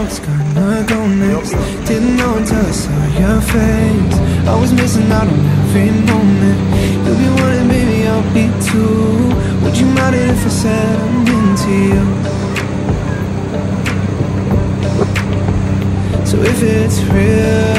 what's gonna go next. Didn't know until I saw your face. I was missing out on every moment. You'll be one and baby I'll be two. Would you mind it if I said I'm into you? So if it's real,